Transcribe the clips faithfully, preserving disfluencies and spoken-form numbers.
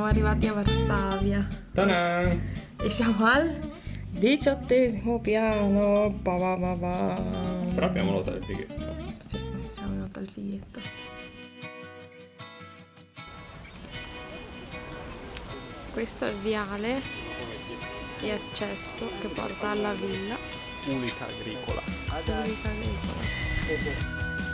arrivati a Varsavia. Ta-da! E siamo al diciottesimo piano. Ba ba ba ba. Però abbiamo notato il fighetto. Sì, siamo in hotel fighetto. Questo è il viale di accesso che porta alla villa Ulica Agricola. Ulica Agricola.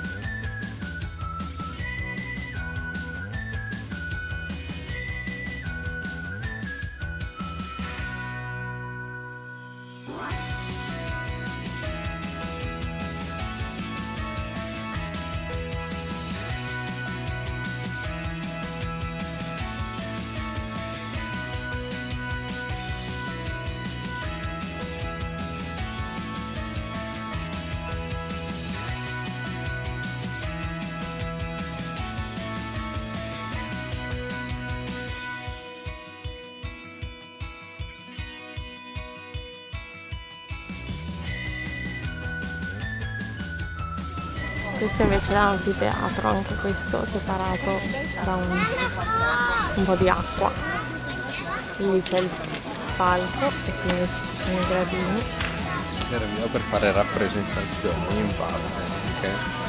Questo invece è l'anfiteatro, anche questo separato da un, un po' di acqua. Lì c'è il palco e quindi ci sono i gradini. Ci serviva per fare rappresentazioni in parte anche.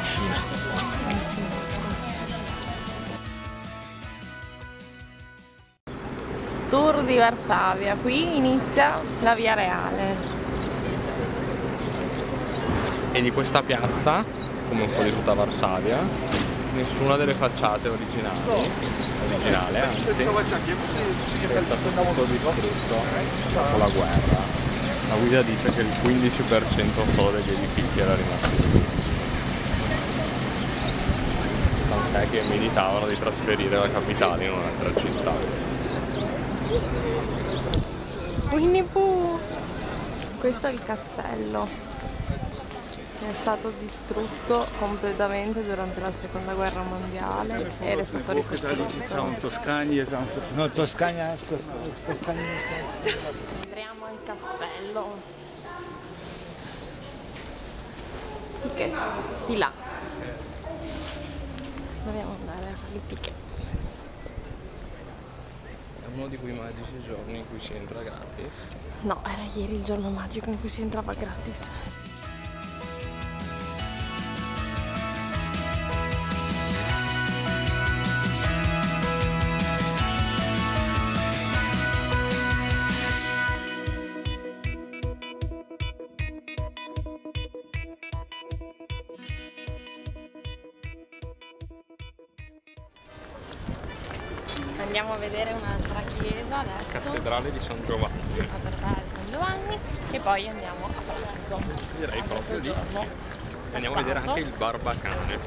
Tour di Varsavia, qui inizia la via reale. E di questa piazza, come un po' di tutta Varsavia, nessuna delle facciate originali, originale anzi, è stato tutto distrutto dopo la guerra. La guida dice che il quindici per cento solo degli edifici era rimasto lì. Tant'è che meditavano di trasferire la capitale in un'altra città. Winnie Pooh! Questo è il castello. È stato distrutto completamente durante la seconda guerra mondiale ed è stato ricostruito. No, Toscana, Entriamo al castello. Tickets di là. Dobbiamo andare a fare i tickets. È uno di quei magici giorni in cui si entra gratis. No, era ieri il giorno magico in cui si entrava gratis. Andiamo a vedere un'altra chiesa adesso. Cattedrale di San Giovanni. La cattedrale di San Giovanni e poi andiamo a pranzo. Direi proprio di sì. Andiamo a vedere anche il Barbacane.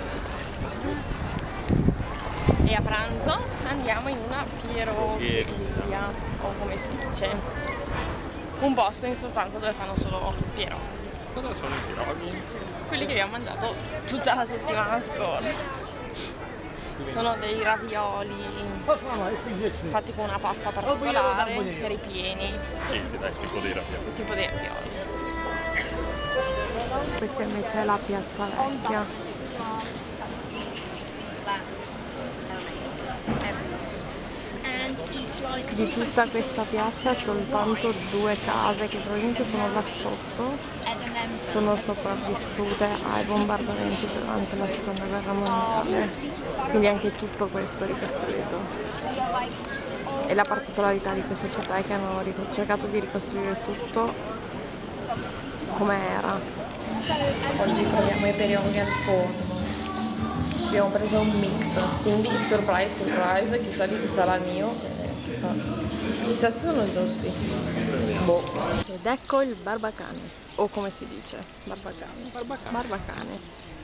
E a pranzo andiamo in una pirogheria, o come si dice, un posto in sostanza dove fanno solo piroghi. Cosa sono i piroghi? Quelli che abbiamo mangiato tutta la settimana scorsa. Sono dei ravioli fatti con una pasta particolare, ripieni. Sì, dai, tipo dei ravioli. Tipo dei ravioli. Questa invece è la piazza vecchia. Di tutta questa piazza soltanto due case che probabilmente sono là sotto sono sopravvissute ai bombardamenti durante la seconda guerra mondiale, quindi anche tutto questo è ricostruito. E la particolarità di questa città è che hanno cercato di ricostruire tutto come era. Oggi proviamo i perionghi al forno. Abbiamo preso un mix, quindi surprise surprise, chissà di chi sarà il mio, eh, chissà, chissà se sono giusti. Boh. Ed ecco il Barbacane, o come si dice, Barbacane. Barbacane. Barbacane.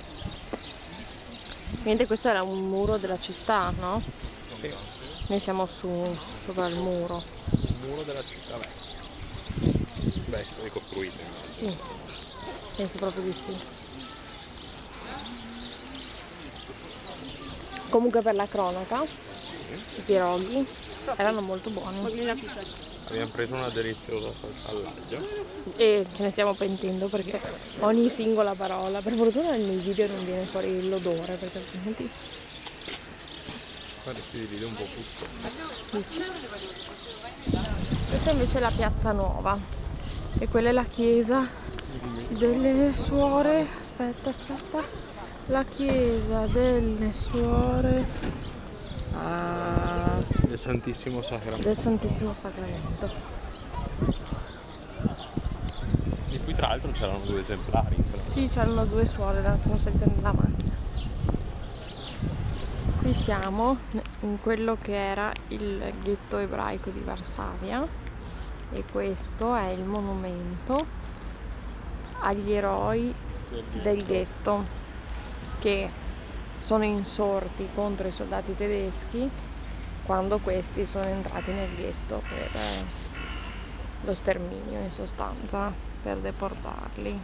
Niente, questo era un muro della città, no? Sì. Noi siamo su, sopra il muro. Il muro della città vecchia. Vecchio, ricostruito. Sì, penso proprio di sì. Comunque per la cronaca, i piroghi erano molto buoni. Abbiamo preso una deliziosa salsa all'aglio. E ce ne stiamo pentendo perché ogni singola parola, per fortuna nel video non viene fuori l'odore perché altrimenti Guarda, si divide un po' tutto. Dici? Questa invece è la piazza nuova e quella è la chiesa delle suore. Aspetta, aspetta. La chiesa delle suore ah, del Santissimo Sacramento. Del Santissimo Sacramento. Di cui tra l'altro c'erano due esemplari. Sì, c'erano due suore, sono salite nella macchina. Qui siamo in quello che era il ghetto ebraico di Varsavia e questo è il monumento agli eroi del ghetto che sono insorti contro i soldati tedeschi quando questi sono entrati nel ghetto per lo sterminio, in sostanza, per deportarli.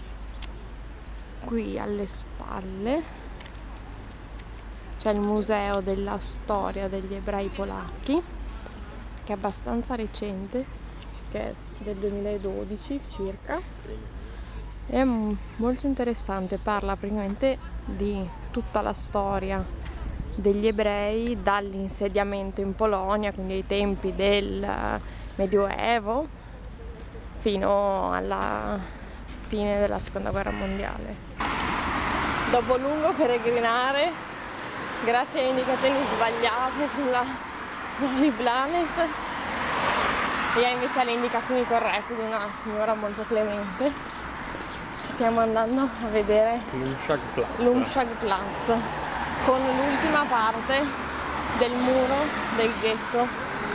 Qui alle spalle c'è il museo della storia degli ebrei polacchi, che è abbastanza recente, che è del duemiladodici circa. È molto interessante, parla praticamente di tutta la storia degli ebrei dall'insediamento in Polonia, quindi ai tempi del Medioevo, fino alla fine della Seconda Guerra Mondiale. Dopo lungo peregrinare, grazie alle indicazioni sbagliate sulla Lonely Planet e invece alle indicazioni corrette di una signora molto clemente, stiamo andando a vedere l'Umschlagplatz con l'ultima parte del muro del ghetto.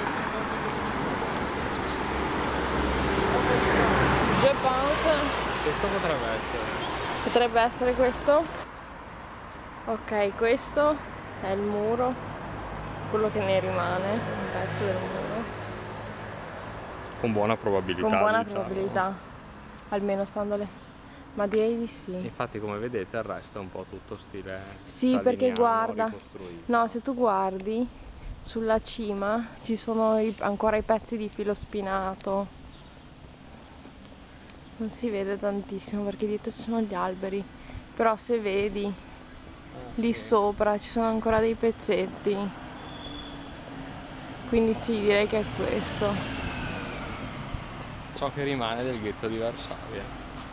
Je pense. Questo potrebbe essere. Potrebbe essere questo? Ok, questo è il muro, quello che ne rimane, un pezzo del muro. Con buona probabilità. Con buona diciamo. probabilità, almeno stando lì. Ma direi di sì. Infatti, come vedete, il resto è un po' tutto stile. Sì, perché guarda, no, se tu guardi sulla cima ci sono i, ancora i pezzi di filo spinato. Non si vede tantissimo perché dietro ci sono gli alberi, però se vedi lì sopra ci sono ancora dei pezzetti, quindi sì, direi che è questo. Ciò che rimane del ghetto di Varsavia.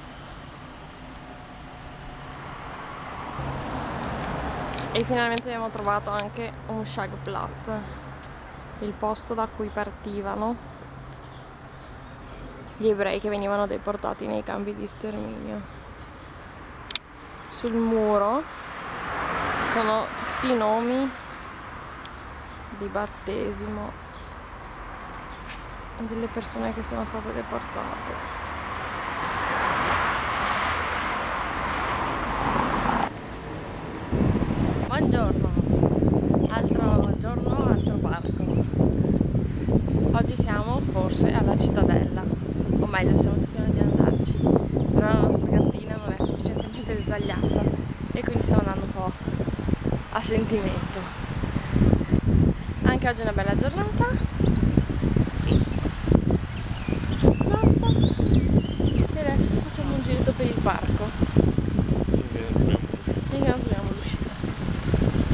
E finalmente abbiamo trovato anche Umschlagplatz, il posto da cui partivano gli ebrei che venivano deportati nei campi di sterminio. Sul muro sono tutti i nomi di battesimo delle persone che sono state deportate. Buongiorno, altro giorno, altro parco. Oggi siamo forse alla Cittadella, o meglio stiamo cercando di andarci, però la nostra cartina non è sufficientemente dettagliata e quindi stiamo andando un po' a sentimento. Anche oggi è una bella giornata. Basta. E adesso facciamo un giretto per il parco. E non troviamo l'uscita. Esatto.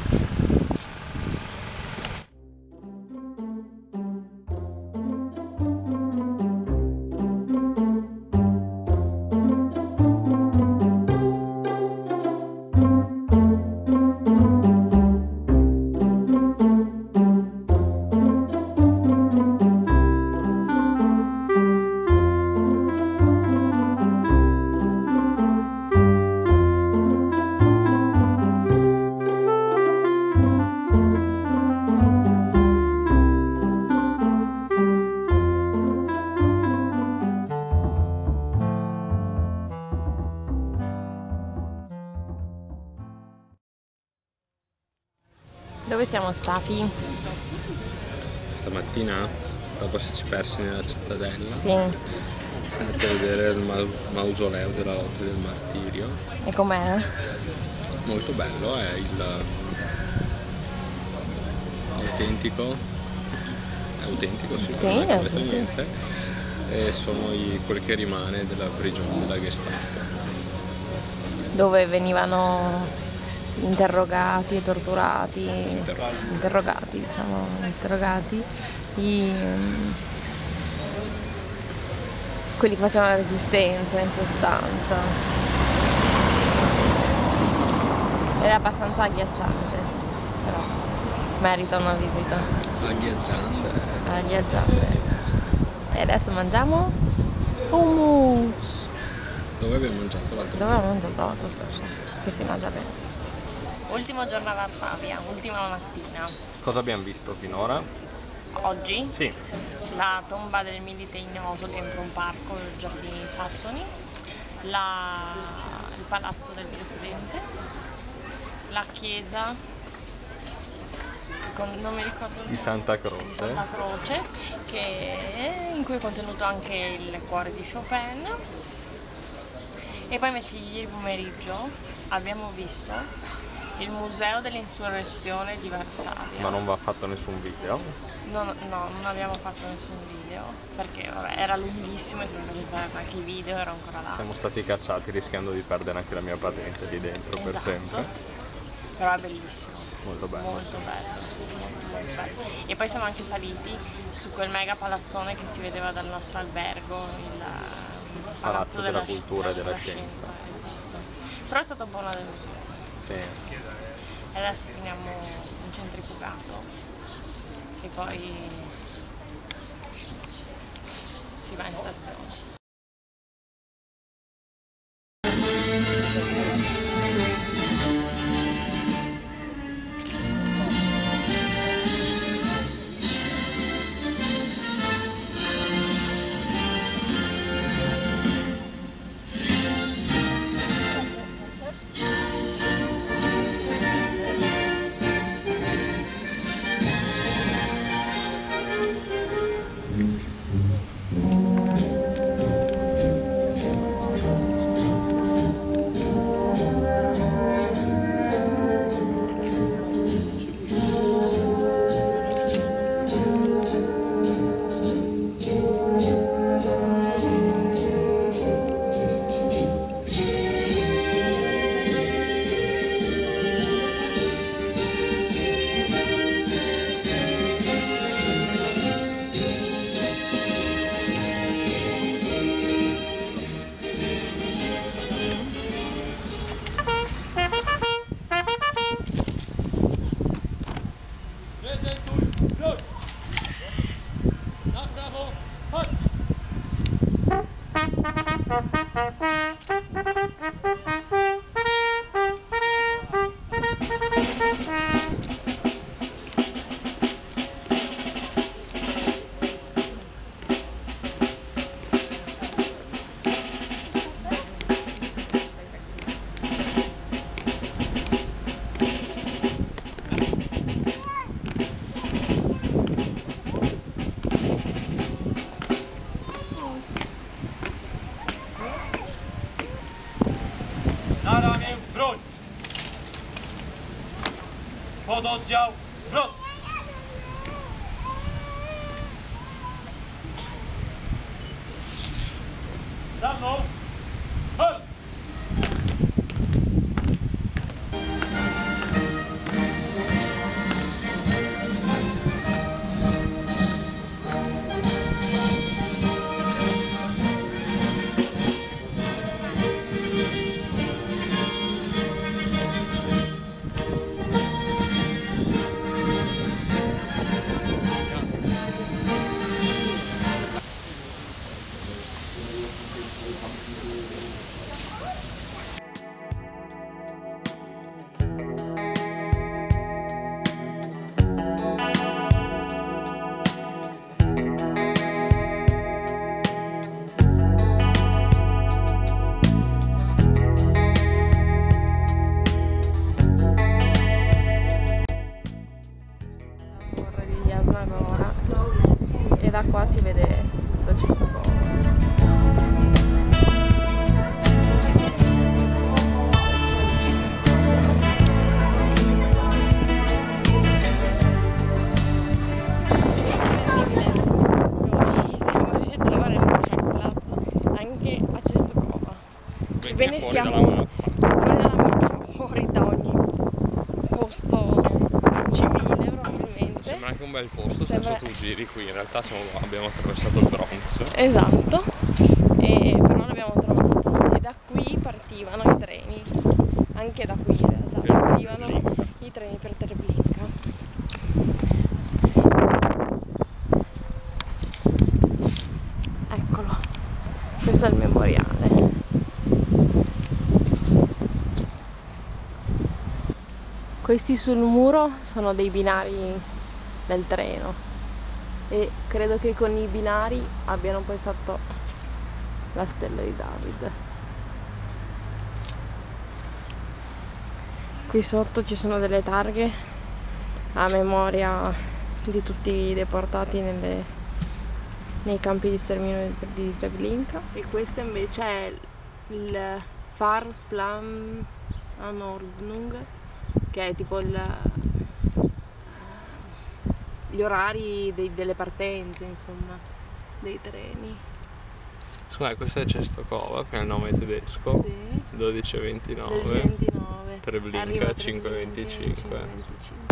Dove siamo stati? Stamattina, dopo esserci persi nella cittadella, Sì. siamo andati a vedere il ma mausoleo della lotta del martirio. E com'è? Molto bello, è il autentico, è autentico, sì, Sì, non è è cambiato autentico. niente, e sono i, quel che rimane della prigione della Gestapo. Dove venivano interrogati e torturati, Interrogati. interrogati, diciamo, interrogati, i, quelli che facevano la resistenza in sostanza. Ed è abbastanza agghiacciante, però merita una visita. Agghiacciante. Agghiacciante. E adesso mangiamo hummus. Dove abbiamo mangiato l'altro? Dove abbiamo mangiato l'altro scorso? Che si mangia bene. Ultimo giorno a Varsavia, ultima mattina. Cosa abbiamo visto finora? Oggi Sì. la tomba del milite ignoto dentro un parco, i giardini sassoni, la... il palazzo del presidente, la chiesa, con... non mi ricordo il Di Santa Croce. di Santa Croce, che... in cui è contenuto anche il cuore di Chopin. E poi invece ieri pomeriggio abbiamo visto il museo dell'insurrezione di Varsavia. Ma non va fatto nessun video? No, no, non abbiamo fatto nessun video perché vabbè, era lunghissimo e siamo andati a fare anche i video, ero ancora là. Siamo stati cacciati rischiando di perdere anche la mia patente lì dentro per Esatto. sempre. Però è bellissimo. Molto bello. Molto bello, sì, molto, molto bello. E poi siamo anche saliti su quel mega palazzone che si vedeva dal nostro albergo, il Palazzo, Palazzo della della Cultura e della della Scienza. Esatto. Però è stata un po' una delusione. Sì. E adesso prendiamo un centrifugato e poi si va in stazione. Naramie broń! Pododdział zwrot! Za mną! Chodź! E da qua si vede tutto questo covo. Siamo riusciti a trovare il palazzo anche a Cestokova. Sebbene siamo fuori dalla mappa, fuori da ogni sembra anche un bel posto, Sembra... senza tu giri qui, in realtà siamo, abbiamo attraversato il Bronx. Esatto, e però l'abbiamo trovato. E da qui partivano i treni, anche da qui in realtà, partivano i treni per Treblinka. Eccolo, questo è il memoriale. Questi sul muro sono dei binari del treno e credo che con i binari abbiano poi fatto la stella di David. Qui sotto ci sono delle targhe a memoria di tutti i deportati nelle, nei campi di sterminio di, di Treblinka. E questo invece è il Fahrplanordnung, che è tipo il, gli orari dei, delle partenze, insomma, dei treni. Scusa, questa è Czestochowa, che è il nome tedesco, Sì. dodici e ventinove, ventinove. Treblinka cinque e venticinque.